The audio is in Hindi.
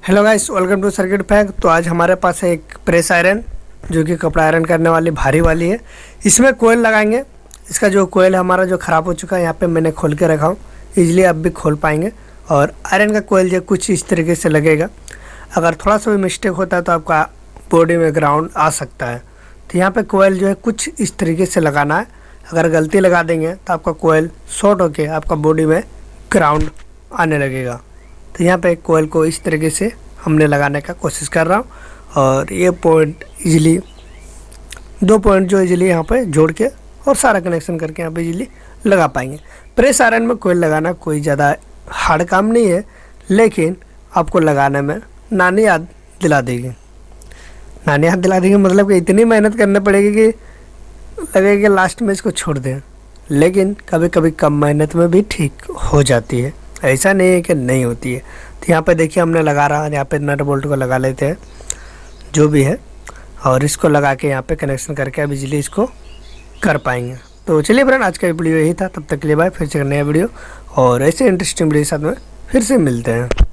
Hello guys, welcome to circuit fact. तो आज हमारे पास है एक प्रेस आयरन जो कि कपड़ा आयरन करने वाली भारी वाली है। इसमें कोयल लगाएंगे। इसका जो कोयल है हमारा जो ख़राब हो चुका है, यहाँ पे मैंने खोल के रखा हूँ, इजीली आप भी खोल पाएंगे। और आयरन का कोयल जो कुछ इस तरीके से लगेगा। अगर थोड़ा सा भी मिस्टेक होता है तो आपका बॉडी में ग्राउंड आ सकता है। तो यहाँ पर कोयल जो है कुछ इस तरीके से लगाना है। अगर गलती लगा देंगे तो आपका कोयल शॉर्ट होके आपका बॉडी में ग्राउंड आने लगेगा। तो यहाँ पे कोयल को इस तरीके से हमने लगाने का कोशिश कर रहा हूँ। और ये पॉइंट इजीली 2 पॉइंट जो इजीली यहाँ पे जोड़ के और सारा कनेक्शन करके यहाँ पे इजीली लगा पाएंगे। प्रेस आयरन में कोयल लगाना कोई ज़्यादा हार्ड काम नहीं है, लेकिन आपको लगाने में नानी याद दिला देगी। नानी याद दिला देगी मतलब कि इतनी मेहनत करनी पड़ेगी कि लगेगा कि लास्ट में इसको छोड़ दें। लेकिन कभी कभी कम मेहनत में भी ठीक हो जाती है, ऐसा नहीं है कि नहीं होती है। तो यहाँ पे देखिए हमने लगा रहा है, यहाँ पे नट बोल्ट को लगा लेते हैं जो भी है, और इसको लगा के यहाँ पे कनेक्शन करके अब बिजली इसको कर पाएंगे। तो चलिए फ्रेंड, आज का वीडियो यही था। तब तक के लिए बाय, फिर से नया वीडियो और ऐसे इंटरेस्टिंग वीडियो के साथ में फिर से मिलते हैं।